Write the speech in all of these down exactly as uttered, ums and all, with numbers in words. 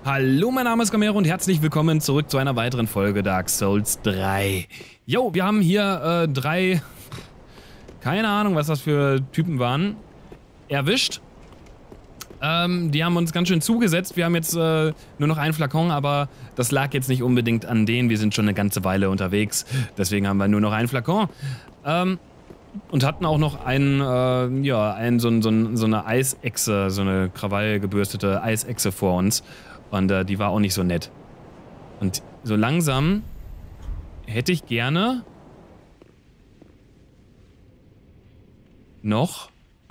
Hallo, mein Name ist Gamero und herzlich willkommen zurück zu einer weiteren Folge Dark Souls drei. Jo, wir haben hier äh, drei, keine Ahnung, was das für Typen waren, erwischt. Ähm, die haben uns ganz schön zugesetzt. Wir haben jetzt äh, nur noch einen Flakon, aber das lag jetzt nicht unbedingt an denen. Wir sind schon eine ganze Weile unterwegs, deswegen haben wir nur noch einen Flakon. Ähm, und hatten auch noch einen, äh, ja, einen, so, so, so eine Eisechse, so eine krawallgebürstete Eisechse vor uns. Und äh, die war auch nicht so nett. Und so langsam hätte ich gerne noch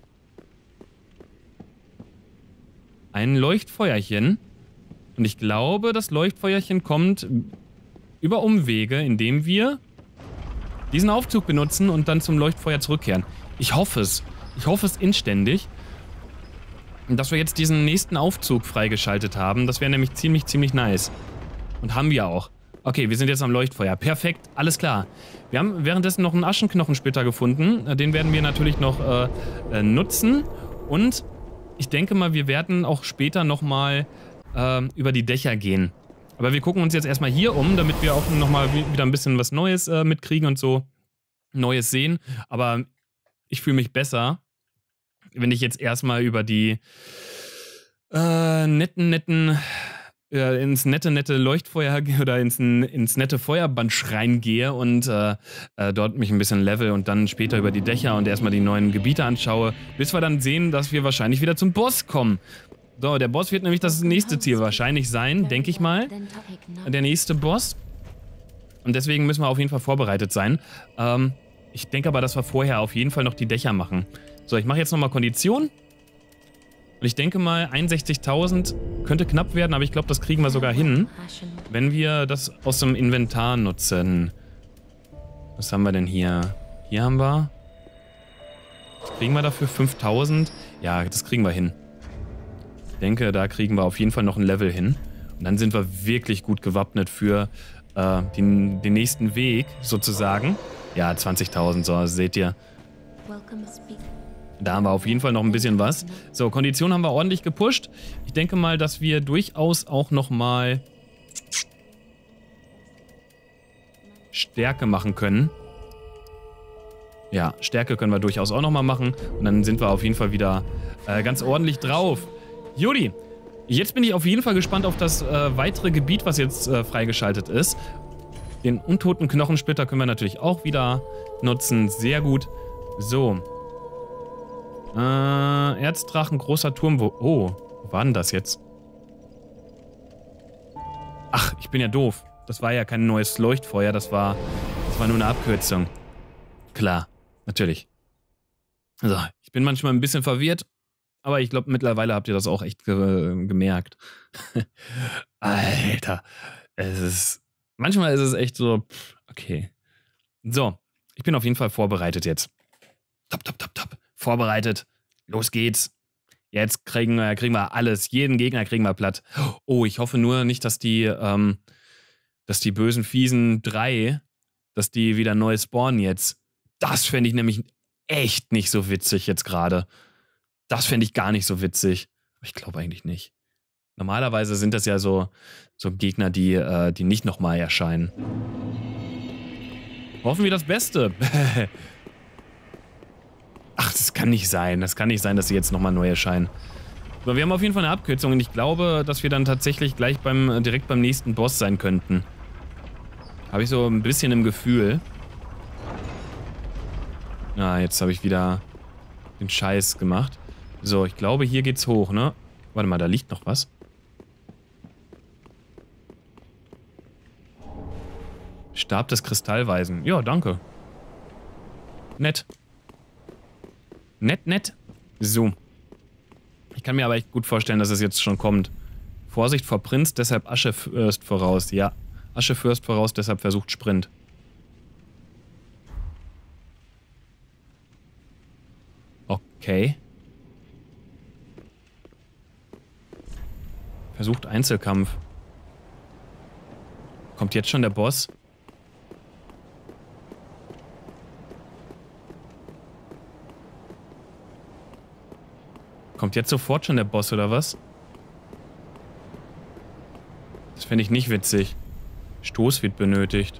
ein Leuchtfeuerchen. Und ich glaube, das Leuchtfeuerchen kommt über Umwege, indem wir diesen Aufzug benutzen und dann zum Leuchtfeuer zurückkehren. Ich hoffe es. Ich hoffe es inständig. Dass wir jetzt diesen nächsten Aufzug freigeschaltet haben. Das wäre nämlich ziemlich, ziemlich nice. Und haben wir auch. Okay, wir sind jetzt am Leuchtfeuer. Perfekt, alles klar. Wir haben währenddessen noch einen Aschenknochensplitter gefunden. Den werden wir natürlich noch äh, äh, nutzen. Und ich denke mal, wir werden auch später nochmal äh, über die Dächer gehen. Aber wir gucken uns jetzt erstmal hier um, damit wir auch nochmal wieder ein bisschen was Neues äh, mitkriegen und so. Neues sehen. Aber ich fühle mich besser, wenn ich jetzt erstmal über die äh, netten, netten, äh, ins nette, nette Leuchtfeuer oder ins, ins nette Feuerband reingehe und äh, äh, dort mich ein bisschen level und dann später über die Dächer und erstmal die neuen Gebiete anschaue, bis wir dann sehen, dass wir wahrscheinlich wieder zum Boss kommen. So, der Boss wird nämlich das nächste Ziel wahrscheinlich sein, denke ich mal. Der nächste Boss. Und deswegen müssen wir auf jeden Fall vorbereitet sein. Ähm, ich denke aber, dass wir vorher auf jeden Fall noch die Dächer machen. So, ich mache jetzt nochmal Kondition. Und ich denke mal, einundsechzigtausend könnte knapp werden, aber ich glaube, das kriegen wir sogar hin, wenn wir das aus dem Inventar nutzen. Was haben wir denn hier? Hier haben wir... Was kriegen wir dafür? fünftausend? Ja, das kriegen wir hin. Ich denke, da kriegen wir auf jeden Fall noch ein Level hin. Und dann sind wir wirklich gut gewappnet für äh, den, den nächsten Weg, sozusagen. Ja, zwanzigtausend, so, seht ihr. Da haben wir auf jeden Fall noch ein bisschen was. So, Kondition haben wir ordentlich gepusht. Ich denke mal, dass wir durchaus auch nochmal Stärke machen können. Ja, Stärke können wir durchaus auch nochmal machen. Und dann sind wir auf jeden Fall wieder äh, ganz ordentlich drauf. Judy, jetzt bin ich auf jeden Fall gespannt auf das äh, weitere Gebiet, was jetzt äh, freigeschaltet ist. Den untoten Knochensplitter können wir natürlich auch wieder nutzen. Sehr gut. So. Äh, Erzdrachen, großer Turm, wo... Oh, wo war denn das jetzt? Ach, ich bin ja doof. Das war ja kein neues Leuchtfeuer, das war... Das war nur eine Abkürzung. Klar, natürlich. So, ich bin manchmal ein bisschen verwirrt, aber ich glaube, mittlerweile habt ihr das auch echt ge gemerkt. Alter, es ist... Manchmal ist es echt so... Okay. So, ich bin auf jeden Fall vorbereitet jetzt. Top, top, top, top. Vorbereitet. Los geht's. Jetzt kriegen wir, kriegen wir alles. Jeden Gegner kriegen wir platt. Oh, ich hoffe nur nicht, dass die, ähm, dass die bösen, fiesen drei, dass die wieder neu spawnen jetzt. Das fände ich nämlich echt nicht so witzig jetzt gerade. Das fände ich gar nicht so witzig. Ich glaube eigentlich nicht. Normalerweise sind das ja so, so Gegner, die, äh, die nicht nochmal erscheinen. Hoffen wir das Beste. Ach, das kann nicht sein. Das kann nicht sein, dass sie jetzt nochmal neu erscheinen. Aber wir haben auf jeden Fall eine Abkürzung und ich glaube, dass wir dann tatsächlich gleich beim, direkt beim nächsten Boss sein könnten. Habe ich so ein bisschen im Gefühl. Ah, jetzt habe ich wieder den Scheiß gemacht. So, ich glaube, hier geht's hoch, ne? Warte mal, da liegt noch was. Stab des Kristallweisen. Ja, danke. Nett. Nett, nett. So. Ich kann mir aber echt gut vorstellen, dass es jetzt schon kommt. Vorsicht vor Prinz, deshalb Aschefürst voraus. Ja, Aschefürst voraus, deshalb versucht Sprint. Okay. Versucht Einzelkampf. Kommt jetzt schon der Boss? Kommt jetzt sofort schon der Boss, oder was? Das fände ich nicht witzig. Stoß wird benötigt.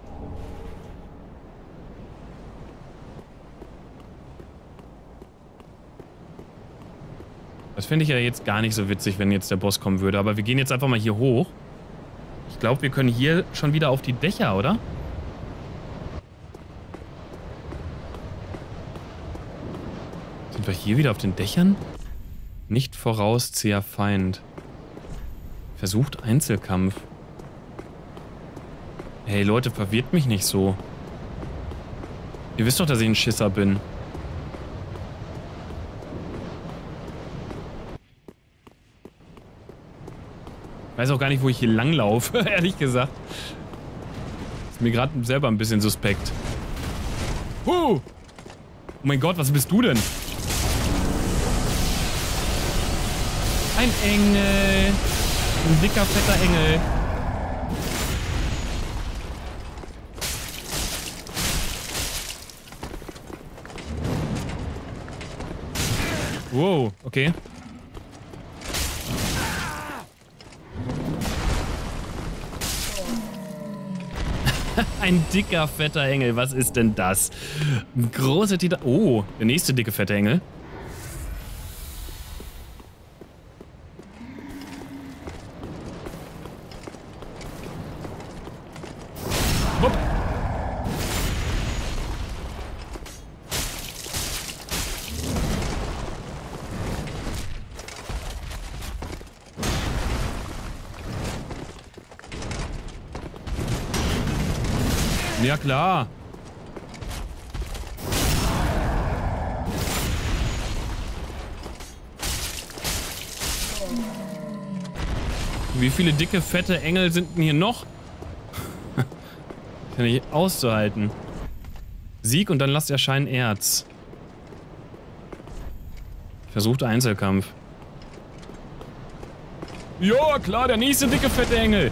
Das fände ich ja jetzt gar nicht so witzig, wenn jetzt der Boss kommen würde. Aber wir gehen jetzt einfach mal hier hoch. Ich glaube, wir können hier schon wieder auf die Dächer, oder? Sind wir hier wieder auf den Dächern? Nicht vorauszieher Feind. Versucht Einzelkampf. Hey Leute, verwirrt mich nicht so. Ihr wisst doch, dass ich ein Schisser bin. Ich weiß auch gar nicht, wo ich hier langlaufe, ehrlich gesagt. Ist mir gerade selber ein bisschen suspekt. Huh! Oh mein Gott, was bist du denn? Ein Engel. Ein dicker, fetter Engel. Wow, okay. Ein dicker, fetter Engel. Was ist denn das? Ein großer Titan. Oh, der nächste dicke, fette Engel. Hopp. Ja, klar. Wie viele dicke, fette Engel sind denn hier noch? Kann ich auszuhalten. Sieg und dann lasst erscheinen Erz. Versucht Einzelkampf. Ja, klar, der nächste dicke, fette Engel.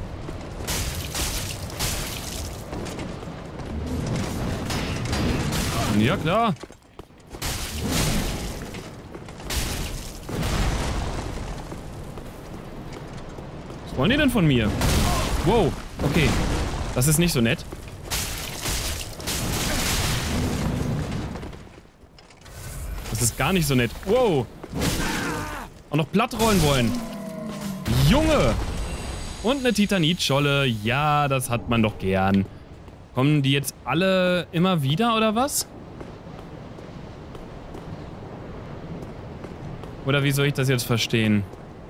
Ja, klar. Was wollen die denn von mir? Wow, okay. Das ist nicht so nett. Das ist gar nicht so nett. Wow. Auch noch platt rollen wollen. Junge. Und eine Titanitscholle. Ja, das hat man doch gern. Kommen die jetzt alle immer wieder, oder was? Oder wie soll ich das jetzt verstehen?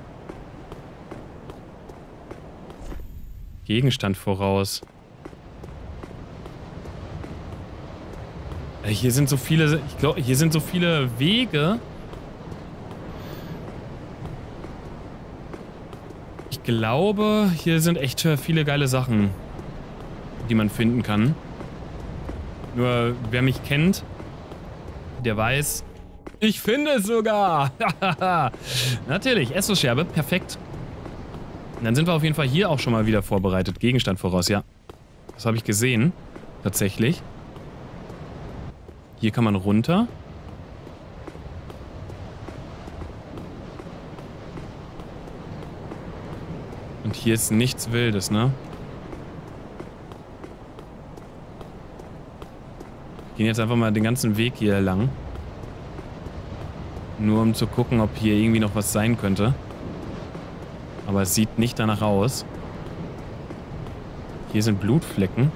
Gegenstand voraus. Hier sind so viele, ich glaube, hier sind so viele Wege. Ich glaube, hier sind echt viele geile Sachen, die man finden kann. Nur, wer mich kennt, der weiß, ich finde es sogar. Natürlich, Essos-Scherbe, perfekt. Und dann sind wir auf jeden Fall hier auch schon mal wieder vorbereitet. Gegenstand voraus, ja. Das habe ich gesehen, tatsächlich. Hier kann man runter. Und hier ist nichts Wildes, ne? Wir gehen jetzt einfach mal den ganzen Weg hier lang. Nur um zu gucken, ob hier irgendwie noch was sein könnte. Aber es sieht nicht danach aus. Hier sind Blutflecken.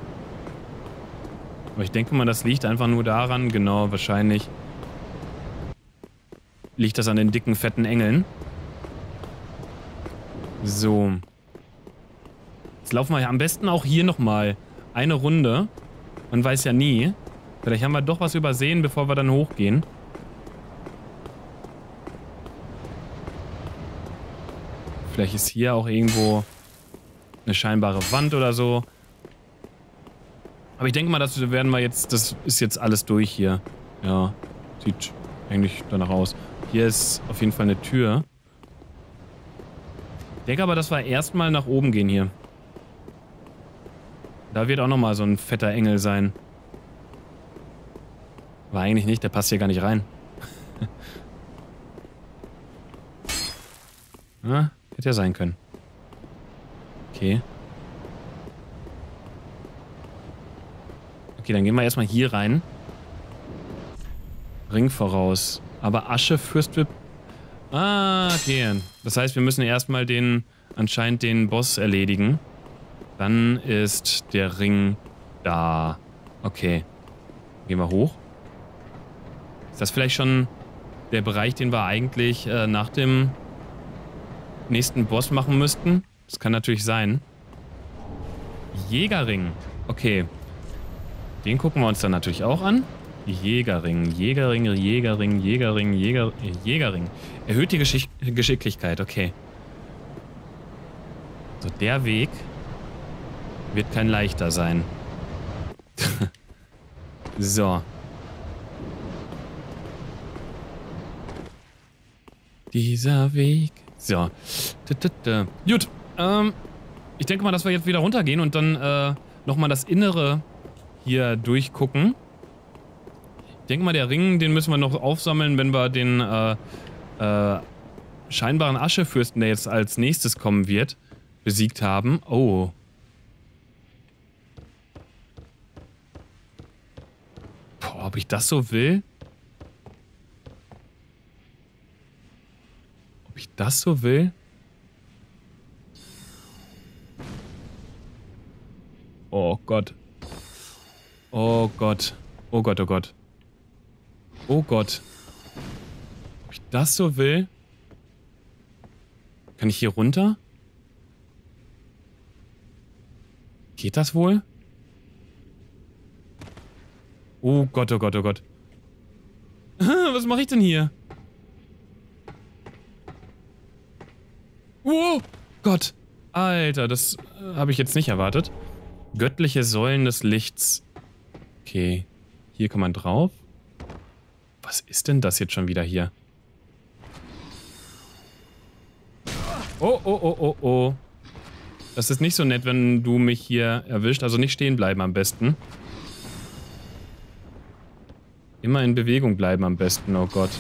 Aber ich denke mal, das liegt einfach nur daran, genau, wahrscheinlich liegt das an den dicken, fetten Engeln. So. Jetzt laufen wir ja am besten auch hier nochmal eine Runde. Man weiß ja nie. Vielleicht haben wir doch was übersehen, bevor wir dann hochgehen. Vielleicht ist hier auch irgendwo eine scheinbare Wand oder so. Aber ich denke mal, das werden wir jetzt, das ist jetzt alles durch hier. Ja, sieht eigentlich danach aus. Hier ist auf jeden Fall eine Tür. Ich denke aber, dass wir erstmal nach oben gehen hier. Da wird auch nochmal so ein fetter Engel sein. Aber eigentlich nicht, der passt hier gar nicht rein. Ja, hätte ja sein können. Okay. Okay, dann gehen wir erstmal hier rein. Ring voraus. Aber Asche Fürst wird... Ah, okay. Das heißt, wir müssen erstmal den, anscheinend den Boss erledigen. Dann ist der Ring da. Okay. Gehen wir hoch. Ist das vielleicht schon der Bereich, den wir eigentlich äh, nach dem nächsten Boss machen müssten? Das kann natürlich sein. Jägerring. Okay. Den gucken wir uns dann natürlich auch an. Jägerring, Jägerring, Jägerring, Jägerring, Jäger, Jägerring. Erhöht die Geschick Geschicklichkeit, okay. So, der Weg wird kein leichter sein. So. Dieser Weg. So. Gut. Ähm, ich denke mal, dass wir jetzt wieder runtergehen und dann äh, nochmal das Innere hier durchgucken. Ich denke mal, der Ring, den müssen wir noch aufsammeln, wenn wir den äh, äh, scheinbaren Aschefürsten, der jetzt als nächstes kommen wird, besiegt haben. Oh. Boah, ob ich das so will? Ob ich das so will? Oh Gott. Oh Gott. Oh Gott, oh Gott. Oh Gott. Ob ich das so will? Kann ich hier runter? Geht das wohl? Oh Gott, oh Gott, oh Gott. Was mache ich denn hier? Oh Gott. Alter, das äh, habe ich jetzt nicht erwartet. Göttliche Säulen des Lichts. Okay. Hier kann man drauf. Was ist denn das jetzt schon wieder hier? Oh, oh, oh, oh, oh. Das ist nicht so nett, wenn du mich hier erwischt. Also nicht stehen bleiben am besten. Immer in Bewegung bleiben am besten. Oh Gott.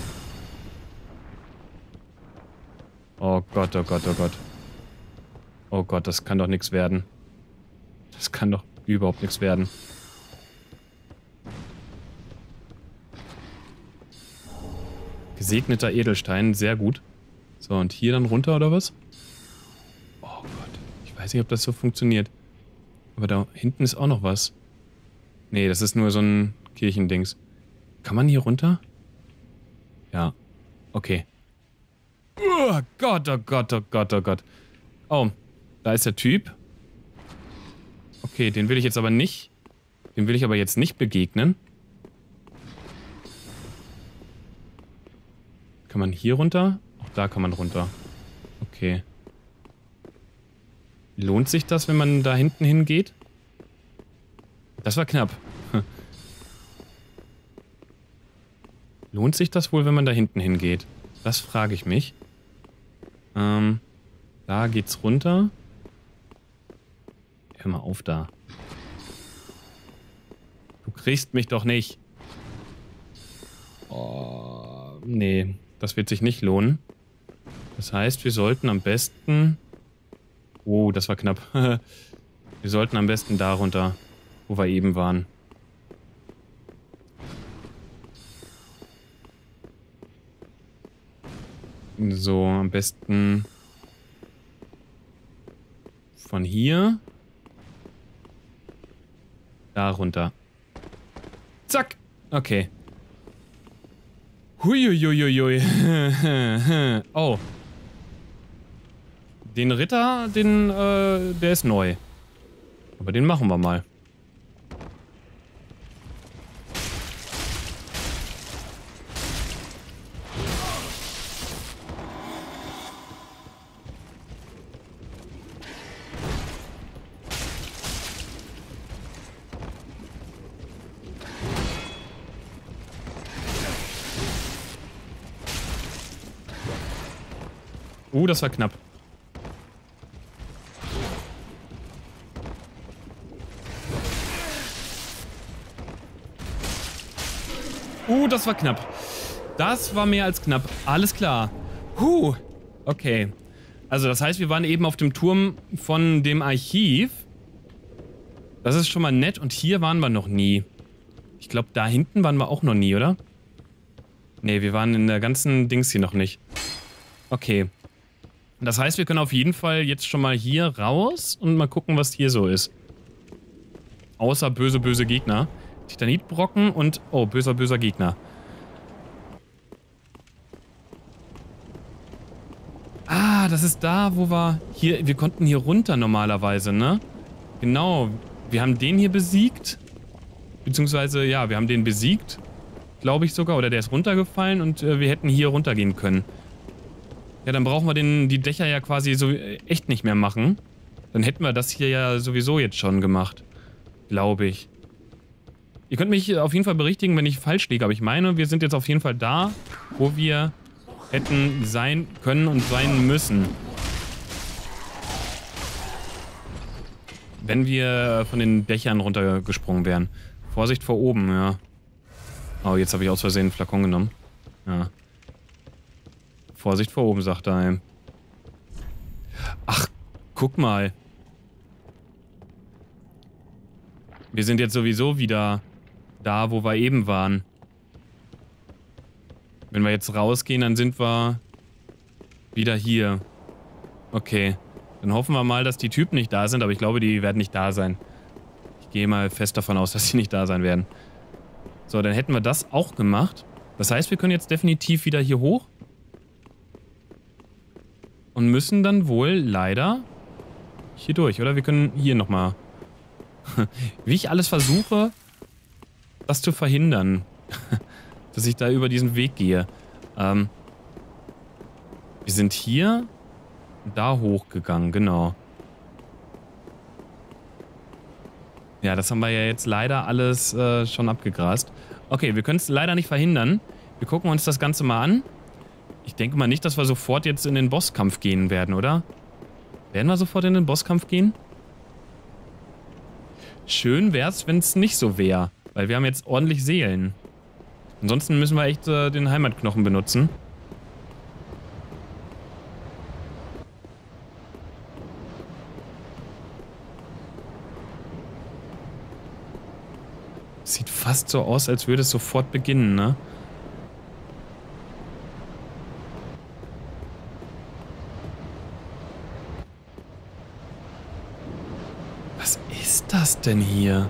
Oh Gott, oh Gott, oh Gott. Oh Gott, das kann doch nichts werden. Das kann doch überhaupt nichts werden. Gesegneter Edelstein, sehr gut. So, und hier dann runter, oder was? Oh Gott, ich weiß nicht, ob das so funktioniert. Aber da hinten ist auch noch was. Nee, das ist nur so ein Kirchendings. Kann man hier runter? Ja, okay. Oh Gott, oh Gott, oh Gott, oh Gott. Oh, da ist der Typ. Okay, den will ich jetzt aber nicht. Dem will ich aber jetzt nicht begegnen. Kann man hier runter? Auch da kann man runter. Okay. Lohnt sich das, wenn man da hinten hingeht? Das war knapp. Lohnt sich das wohl, wenn man da hinten hingeht? Das frage ich mich. Ähm, da geht's runter. Hör mal auf da. Du kriegst mich doch nicht. Oh, nee. Das wird sich nicht lohnen. Das heißt, wir sollten am besten... Oh, das war knapp. Wir sollten am besten da runter, wo wir eben waren. So, am besten... Von hier... Da runter. Zack! Okay. Huiuiuiui. Oh. Den Ritter, den, äh, der ist neu. Aber den machen wir mal. Uh, das war knapp. Uh, das war knapp. Das war mehr als knapp. Alles klar. Huh. Okay. Also das heißt, wir waren eben auf dem Turm von dem Archiv. Das ist schon mal nett. Und hier waren wir noch nie. Ich glaube, da hinten waren wir auch noch nie, oder? Nee, wir waren in der ganzen Dings hier noch nicht. Okay. Das heißt, wir können auf jeden Fall jetzt schon mal hier raus und mal gucken, was hier so ist. Außer böse, böse Gegner. Titanitbrocken und... Oh, böser, böser Gegner. Ah, das ist da, wo wir... Hier, wir konnten hier runter normalerweise, ne? Genau. Wir haben den hier besiegt. Beziehungsweise, ja, wir haben den besiegt. Glaube ich sogar. Oder der ist runtergefallen und äh, wir hätten hier runtergehen können. Ja, dann brauchen wir den, die Dächer ja quasi so äh, echt nicht mehr machen. Dann hätten wir das hier ja sowieso jetzt schon gemacht. Glaube ich. Ihr könnt mich auf jeden Fall berichtigen, wenn ich falsch liege. Aber ich meine, wir sind jetzt auf jeden Fall da, wo wir hätten sein können und sein müssen. Wenn wir von den Dächern runtergesprungen wären. Vorsicht vor oben, ja. Oh, jetzt habe ich aus Versehen einen Flakon genommen. Ja. Vorsicht vor oben, sagt er. Ey. Ach, guck mal. Wir sind jetzt sowieso wieder da, wo wir eben waren. Wenn wir jetzt rausgehen, dann sind wir wieder hier. Okay. Dann hoffen wir mal, dass die Typen nicht da sind, aber ich glaube, die werden nicht da sein. Ich gehe mal fest davon aus, dass sie nicht da sein werden. So, dann hätten wir das auch gemacht. Das heißt, wir können jetzt definitiv wieder hier hoch. Und müssen dann wohl leider hier durch, oder? Wir können hier nochmal... Wie ich alles versuche, das zu verhindern. Dass ich da über diesen Weg gehe. Ähm, wir sind hier da hochgegangen, genau. Ja, das haben wir ja jetzt leider alles äh, schon abgegrast. Okay, wir können es leider nicht verhindern. Wir gucken uns das Ganze mal an. Ich denke mal nicht, dass wir sofort jetzt in den Bosskampf gehen werden, oder? Werden wir sofort in den Bosskampf gehen? Schön wär's, wenn es nicht so wäre. Weil wir haben jetzt ordentlich Seelen. Ansonsten müssen wir echt äh, den Heimatknochen benutzen. Sieht fast so aus, als würde es sofort beginnen, ne? Was ist das denn hier?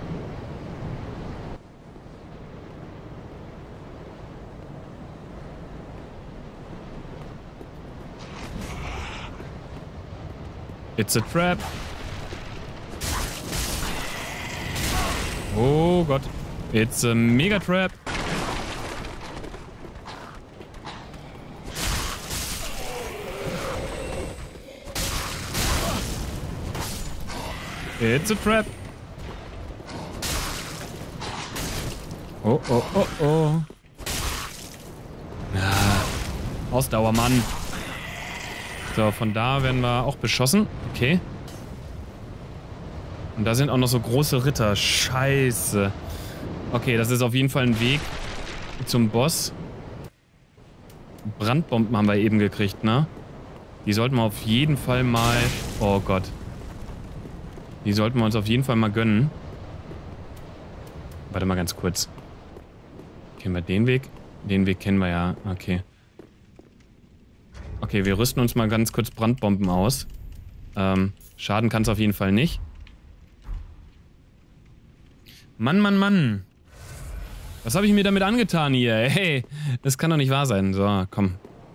It's a trap. Oh Gott. It's a mega trap. It's a trap. Oh, oh, oh, oh. Ja. Ausdauer, Mann. So, von da werden wir auch beschossen. Okay. Und da sind auch noch so große Ritter. Scheiße. Okay, das ist auf jeden Fall ein Weg zum Boss. Brandbomben haben wir eben gekriegt, ne? Die sollten wir auf jeden Fall mal... Oh Gott. Die sollten wir uns auf jeden Fall mal gönnen. Warte mal ganz kurz. Kennen wir den Weg? Den Weg kennen wir ja. Okay. Okay, wir rüsten uns mal ganz kurz Brandbomben aus. Ähm, schaden kann es auf jeden Fall nicht. Mann, Mann, Mann. Was habe ich mir damit angetan hier? Hey, das kann doch nicht wahr sein. So, komm.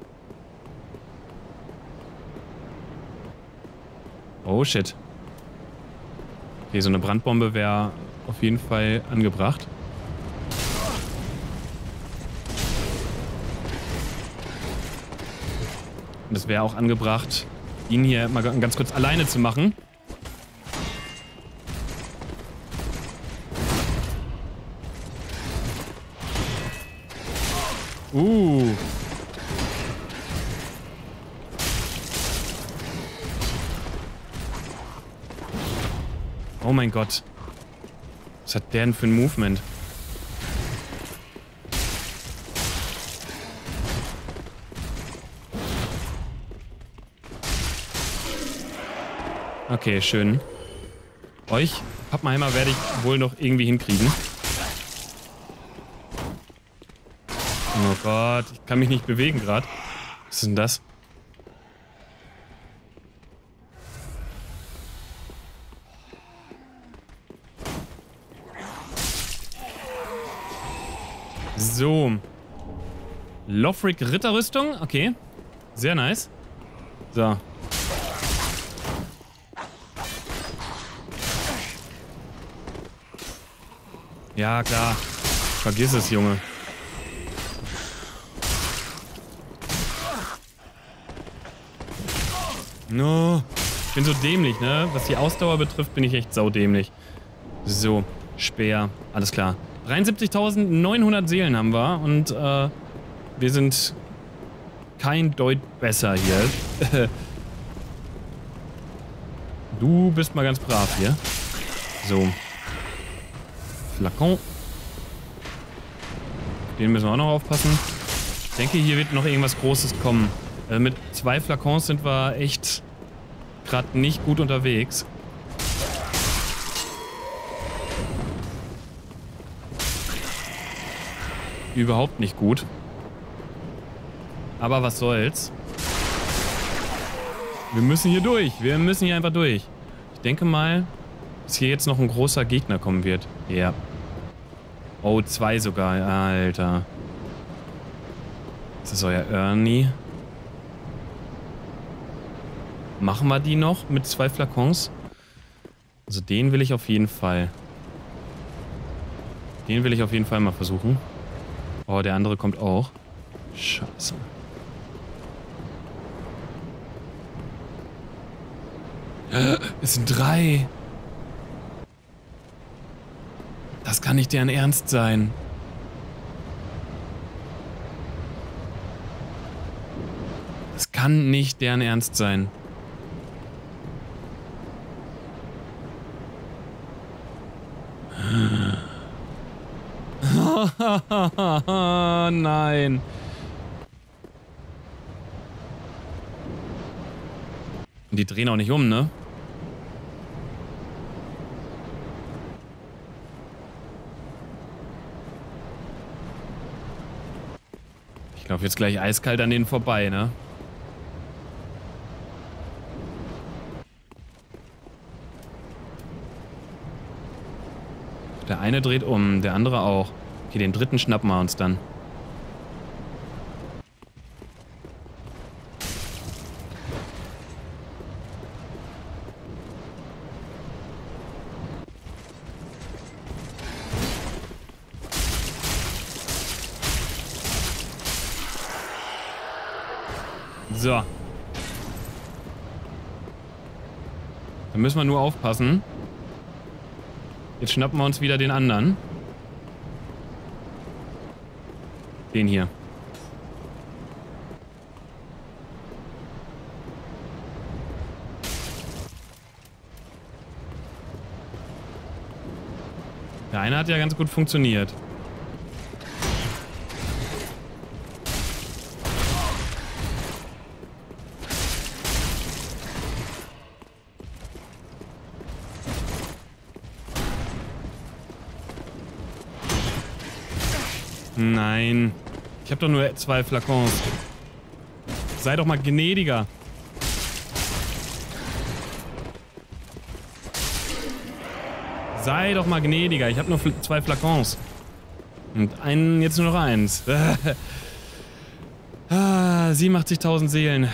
Oh, shit. Okay, so eine Brandbombe wäre auf jeden Fall angebracht. Und es wäre auch angebracht, ihn hier mal ganz kurz alleine zu machen. Uh. Oh mein Gott. Was hat der denn für ein Movement? Okay, schön. Euch, Pappenheimer, werde ich wohl noch irgendwie hinkriegen. Oh Gott, ich kann mich nicht bewegen gerade. Was ist denn das? So. Lothric Ritterrüstung. Okay. Sehr nice. So. Ja, klar. Vergiss es, Junge. No. Ich bin so dämlich, ne? Was die Ausdauer betrifft, bin ich echt saudämlich. So. Speer. Alles klar. dreiundsiebzigtausendneunhundert Seelen haben wir und äh, wir sind kein Deut besser hier. Du bist mal ganz brav hier. So. Flakon. Den müssen wir auch noch aufpassen. Ich denke, hier wird noch irgendwas Großes kommen. Also mit zwei Flakons sind wir echt gerade nicht gut unterwegs. Überhaupt nicht gut. Aber was soll's. Wir müssen hier durch. Wir müssen hier einfach durch. Ich denke mal, dass hier jetzt noch ein großer Gegner kommen wird. Ja. Oh, zwei sogar. Alter. Ist das euer Ernie? Machen wir die noch mit zwei Flakons? Also den will ich auf jeden Fall. Den will ich auf jeden Fall mal versuchen. Oh, der andere kommt auch. Scheiße. Es sind drei. Das kann nicht deren Ernst sein. Das kann nicht deren Ernst sein. Nein. Und die drehen auch nicht um, ne? Ich laufe jetzt gleich eiskalt an denen vorbei, ne? Der eine dreht um, der andere auch. Okay, den dritten schnappen wir uns dann. So. Da müssen wir nur aufpassen. Jetzt schnappen wir uns wieder den anderen. Den hier. Der eine hat ja ganz gut funktioniert. Nein. Ich habe doch nur zwei Flakons. Sei doch mal gnädiger. Sei doch mal gnädiger. Ich habe nur zwei Flakons. Und einen, jetzt nur noch eins. ah, siebenundachtzigtausend Seelen.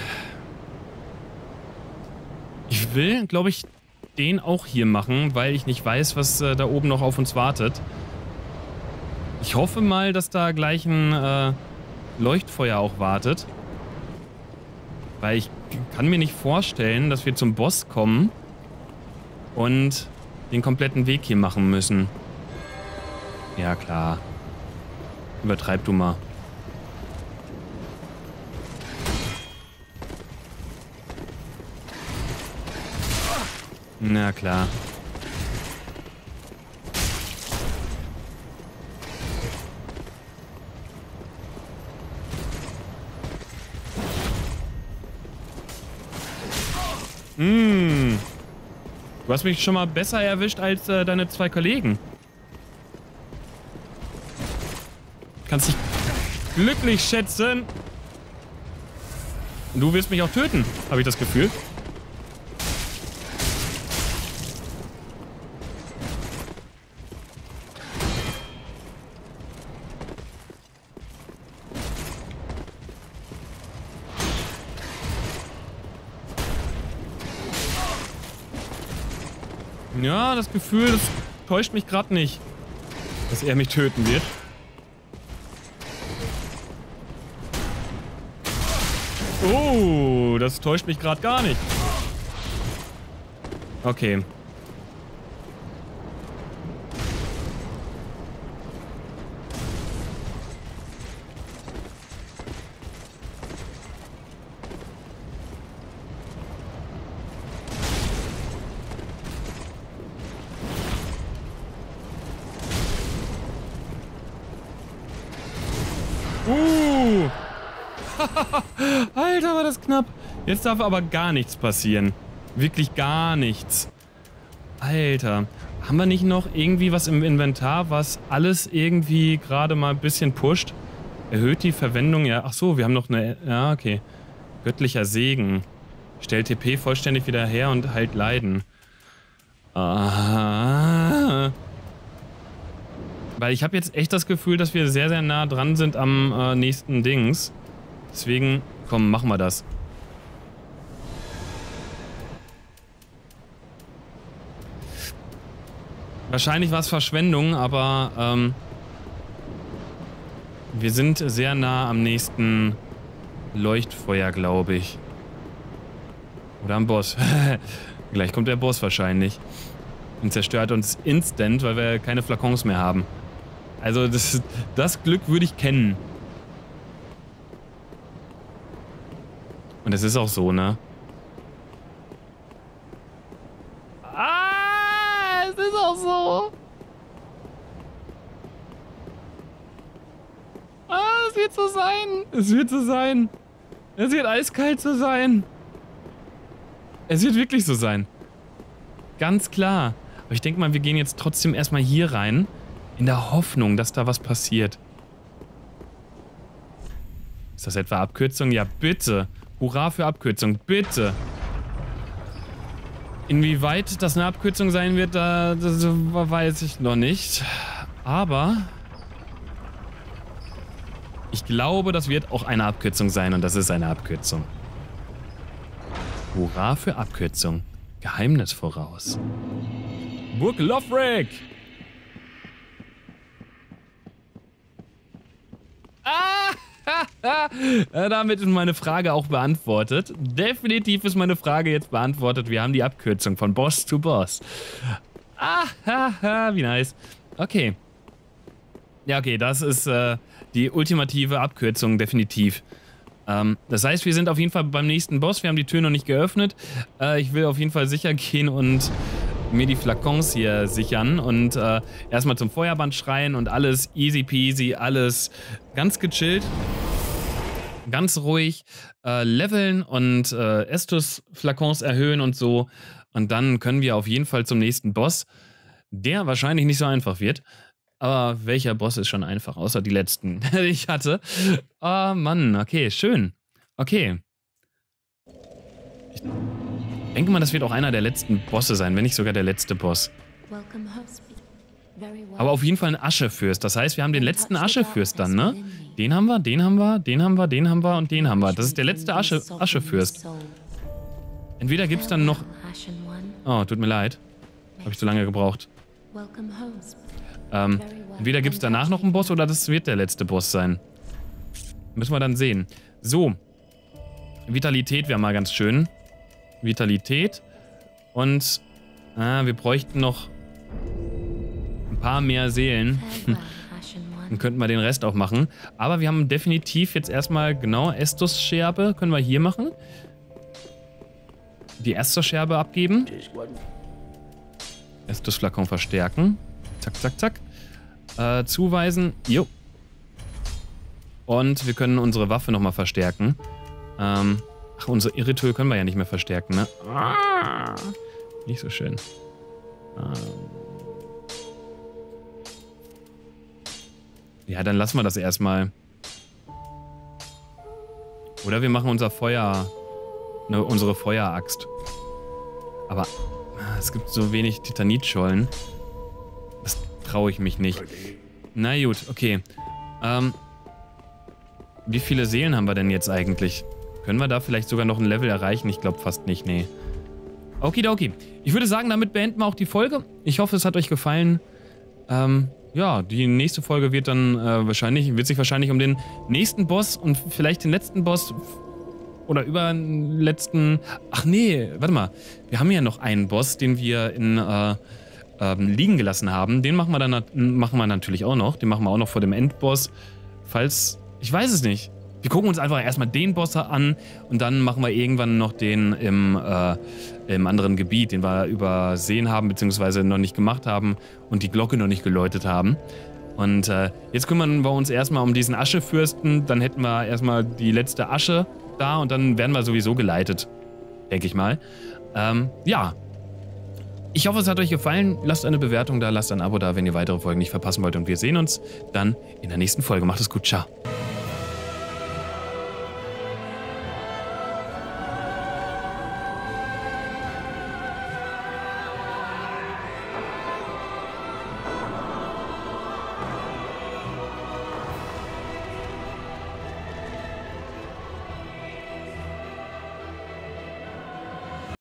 Ich will, glaube ich, den auch hier machen, weil ich nicht weiß, was äh, da oben noch auf uns wartet. Ich hoffe mal, dass da gleich ein äh, Leuchtfeuer auch wartet. Weil ich kann mir nicht vorstellen, dass wir zum Boss kommen und den kompletten Weg hier machen müssen. Ja, klar. Übertreib du mal. Na klar. Mmh. Du hast mich schon mal besser erwischt als äh, deine zwei Kollegen. Kannst dich glücklich schätzen. Du wirst mich auch töten, habe ich das Gefühl. Ja, das Gefühl, das täuscht mich gerade nicht, dass er mich töten wird. Oh, das täuscht mich gerade gar nicht. Okay. Uh! Alter, war das knapp. Jetzt darf aber gar nichts passieren. Wirklich gar nichts. Alter. Haben wir nicht noch irgendwie was im Inventar, was alles irgendwie gerade mal ein bisschen pusht? Erhöht die Verwendung, ja. Ach so, wir haben noch eine... Ja, okay. Göttlicher Segen. Stellt T P vollständig wieder her und heilt Leiden. Ah. Weil ich habe jetzt echt das Gefühl, dass wir sehr, sehr nah dran sind am äh, nächsten Dings. Deswegen, komm, machen wir das. Wahrscheinlich war es Verschwendung, aber ähm, wir sind sehr nah am nächsten Leuchtfeuer, glaube ich. Oder am Boss. Gleich kommt der Boss wahrscheinlich. Und zerstört uns instant, weil wir keine Flakons mehr haben. Also das, das Glück würde ich kennen. Und es ist auch so, ne? Ah, es ist auch so. Ah, es wird so sein. Es wird so sein. Es wird eiskalt so sein. Es wird wirklich so sein. Ganz klar. Aber ich denke mal, wir gehen jetzt trotzdem erstmal hier rein. In der Hoffnung, dass da was passiert. Ist das etwa Abkürzung? Ja, bitte. Hurra für Abkürzung. Bitte. Inwieweit das eine Abkürzung sein wird, da, das weiß ich noch nicht. Aber ich glaube, das wird auch eine Abkürzung sein und das ist eine Abkürzung. Hurra für Abkürzung. Geheimnis voraus. Burg Lothric! Ah! Damit ist meine Frage auch beantwortet. Definitiv ist meine Frage jetzt beantwortet. Wir haben die Abkürzung von Boss zu Boss. Ah, wie nice. Okay. Ja, okay, das ist äh, die ultimative Abkürzung, definitiv. Ähm, das heißt, wir sind auf jeden Fall beim nächsten Boss. Wir haben die Tür noch nicht geöffnet. Äh, ich will auf jeden Fall sicher gehen und mir die Flakons hier sichern und äh, erstmal zum Feuerband schreien und alles easy peasy, alles ganz gechillt, ganz ruhig äh, leveln und äh, Estus-Flakons erhöhen und so. Und dann können wir auf jeden Fall zum nächsten Boss, der wahrscheinlich nicht so einfach wird. Aber welcher Boss ist schon einfach, außer die letzten, die ich hatte. Oh Mann, okay, schön. Okay. Ich denke mal, das wird auch einer der letzten Bosse sein, wenn nicht sogar der letzte Boss. Aber auf jeden Fall ein Aschefürst. Das heißt, wir haben den letzten Aschefürst dann, ne? Den haben wir, den haben wir, den haben wir, den haben wir und den haben wir. Das ist der letzte Asche, Aschefürst. Entweder gibt es dann noch... Oh, tut mir leid. Habe ich zu lange gebraucht. Ähm, entweder gibt es danach noch einen Boss oder das wird der letzte Boss sein. Müssen wir dann sehen. So. Vitalität wäre mal ganz schön. Vitalität. Und ah, wir bräuchten noch ein paar mehr Seelen. Dann könnten wir den Rest auch machen. Aber wir haben definitiv jetzt erstmal, genau, Estus-Scherbe können wir hier machen. Die Estus-Scherbe abgeben. Estus-Flakon verstärken. Zack, zack, zack. Äh, zuweisen. Jo. Und wir können unsere Waffe nochmal verstärken. Ähm, ach, unsere Irritöl können wir ja nicht mehr verstärken, ne? Nicht so schön. Ähm ja, dann lassen wir das erstmal. Oder wir machen unser Feuer, ne, unsere Feueraxt. Aber es gibt so wenig Titanitschollen. Das traue ich mich nicht. Na gut, okay. Ähm, wie viele Seelen haben wir denn jetzt eigentlich? Können wir da vielleicht sogar noch ein Level erreichen? Ich glaube fast nicht, nee. Okidoki. Ich würde sagen, damit beenden wir auch die Folge. Ich hoffe, es hat euch gefallen. Ähm, ja, die nächste Folge wird dann äh, wahrscheinlich, wird sich wahrscheinlich um den nächsten Boss und vielleicht den letzten Boss oder über den letzten... Ach nee, warte mal. Wir haben ja noch einen Boss, den wir in, äh, ähm, liegen gelassen haben. Den machen wir dann machen wir natürlich auch noch. Den machen wir auch noch vor dem Endboss. Falls... Ich weiß es nicht. Wir gucken uns einfach erstmal den Boss an und dann machen wir irgendwann noch den im, äh, im anderen Gebiet, den wir übersehen haben, beziehungsweise noch nicht gemacht haben und die Glocke noch nicht geläutet haben. Und äh, jetzt kümmern wir uns erstmal um diesen Aschefürsten, dann hätten wir erstmal die letzte Asche da und dann werden wir sowieso geleitet, denke ich mal. Ähm, ja. Ich hoffe, es hat euch gefallen. Lasst eine Bewertung da, lasst ein Abo da, wenn ihr weitere Folgen nicht verpassen wollt. Und wir sehen uns dann in der nächsten Folge. Macht es gut. Ciao.